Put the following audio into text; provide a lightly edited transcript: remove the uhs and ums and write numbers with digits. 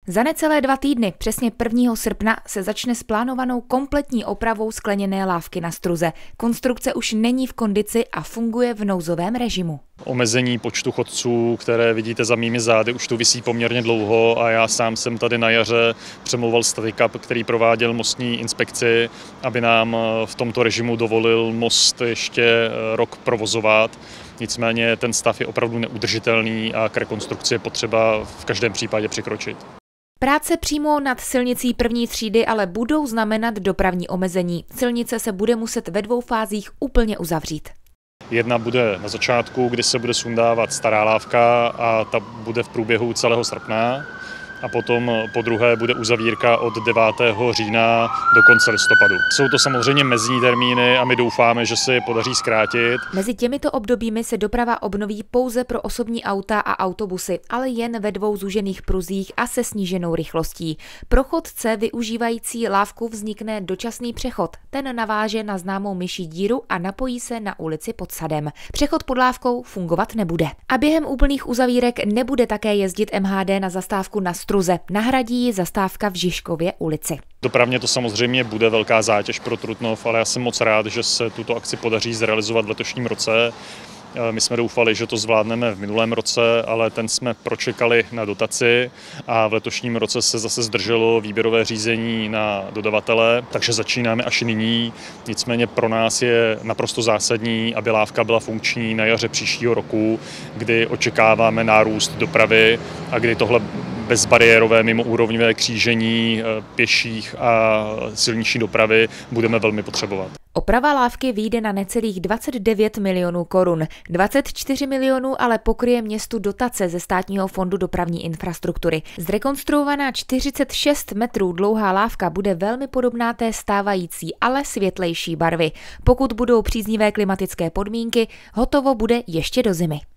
Za necelé 2 týdny, přesně 1. srpna, se začne s plánovanou kompletní opravou skleněné lávky na Struze. Konstrukce už není v kondici a funguje v nouzovém režimu. Omezení počtu chodců, které vidíte za mými zády, už tu visí poměrně dlouho a já sám jsem tady na jaře přemlouval statika, který prováděl mostní inspekci, aby nám v tomto režimu dovolil most ještě rok provozovat. Nicméně ten stav je opravdu neudržitelný a k rekonstrukci je potřeba v každém případě přikročit. Práce přímo nad silnicí 1. třídy ale budou znamenat dopravní omezení. Silnice se bude muset ve 2 fázích úplně uzavřít. Jedna bude na začátku, kdy se bude sundávat stará lávka a ta bude v průběhu celého srpna. A potom po druhé bude uzavírka od 9. října do konce listopadu. Jsou to samozřejmě mezní termíny a my doufáme, že se je podaří zkrátit. Mezi těmito obdobími se doprava obnoví pouze pro osobní auta a autobusy, ale jen ve 2 zúžených pruzích a se sníženou rychlostí. Pro chodce využívající lávku vznikne dočasný přechod. Ten naváže na známou myší díru a napojí se na ulici pod sadem. Přechod pod lávkou fungovat nebude. A během úplných uzavírek nebude také jezdit MHD na zastávku na Struze. Nahradí ji zastávka v Žižkově ulici. Dopravně to samozřejmě bude velká zátěž pro Trutnov, ale já jsem moc rád, že se tuto akci podaří zrealizovat v letošním roce. My jsme doufali, že to zvládneme v minulém roce, ale ten jsme pročekali na dotaci a v letošním roce se zase zdrželo výběrové řízení na dodavatele, takže začínáme až nyní. Nicméně pro nás je naprosto zásadní, aby lávka byla funkční na jaře příštího roku, kdy očekáváme nárůst dopravy a kdy tohle bezbariérové mimoúrovňové křížení pěších a silniční dopravy budeme velmi potřebovat. Oprava lávky vyjde na necelých 29 milionů korun. 24 milionů ale pokryje městu dotace ze Státního fondu dopravní infrastruktury. Zrekonstruovaná 46 metrů dlouhá lávka bude velmi podobná té stávající, ale světlejší barvy. Pokud budou příznivé klimatické podmínky, hotovo bude ještě do zimy.